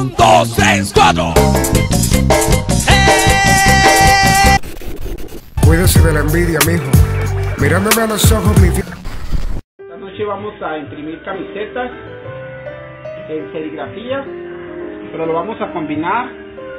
1, 2, 3, 4. Cuídese de la envidia, mijo. Mirándome a los ojos, mi vida. Esta noche vamos a imprimir camisetas en serigrafía, pero lo vamos a combinar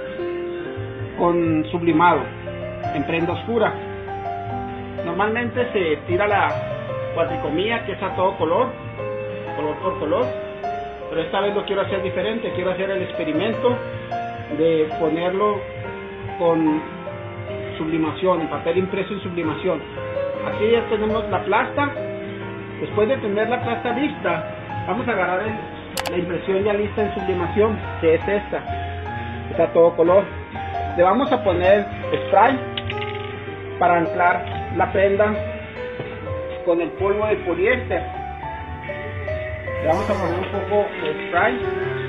con sublimado en prenda oscura. Normalmente se tira la cuatricomía, que es a todo color por color, pero esta vez lo quiero hacer diferente. Quiero hacer el experimento de ponerlo con sublimación, en papel impreso en sublimación. Aquí ya tenemos la plasta. Después de tener la plasta lista, vamos a agarrar la impresión ya lista en sublimación, que es esta, está a todo color. Le vamos a poner spray para anclar la prenda con el polvo de poliéster. Le vamos a poner un poco de spray.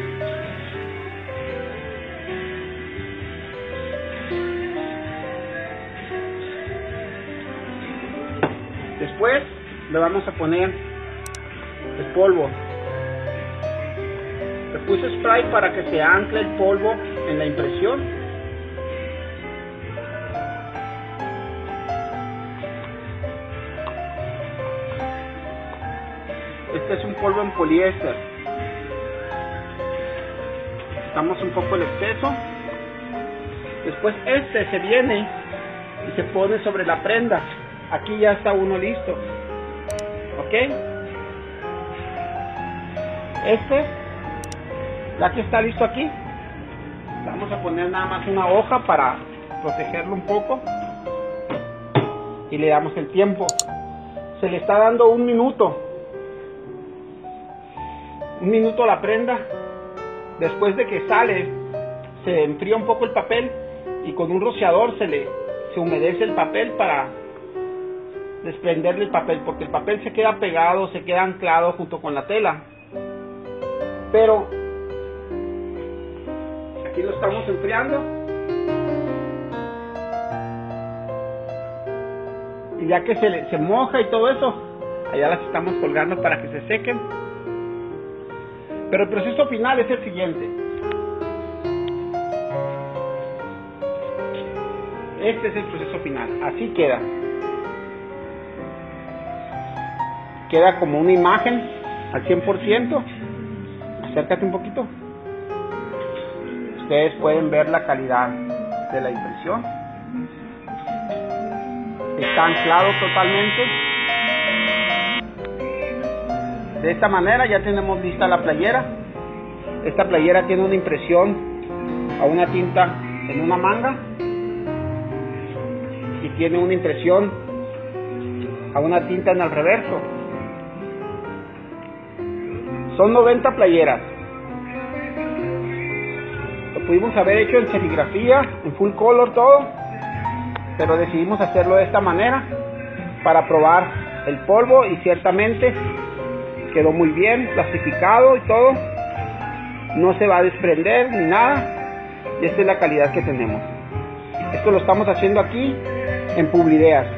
Después le vamos a poner el polvo. Le puse spray para que se ancle el polvo en la impresión. Este es un polvo en poliéster. Quitamos un poco el exceso. Después este se viene y se pone sobre la prenda. Aquí ya está uno listo. ¿Ok? Este, ya que está listo aquí, vamos a poner nada más una hoja para protegerlo un poco. Y le damos el tiempo. Se le está dando 1 minuto. 1 minuto a la prenda. Después de que sale, se enfría un poco el papel y con un rociador se humedece el papel para desprenderle el papel, porque el papel se queda pegado, se queda anclado junto con la tela. Pero aquí lo estamos enfriando y ya que se moja y todo eso, allá las estamos colgando para que se sequen. Pero el proceso final es el siguiente. Este es el proceso final. Así queda. Queda como una imagen al 100%. Acércate un poquito. Ustedes pueden ver la calidad de la impresión. Está anclado totalmente. De esta manera ya tenemos lista la playera. Esta playera tiene una impresión a una tinta en una manga y tiene una impresión a una tinta en el reverso. Son 90 playeras. Lo pudimos haber hecho en serigrafía, en full color todo, pero decidimos hacerlo de esta manera para probar el polvo y ciertamente quedó muy bien, plastificado y todo. No se va a desprender ni nada. Y esta es la calidad que tenemos. Esto lo estamos haciendo aquí en Publideas.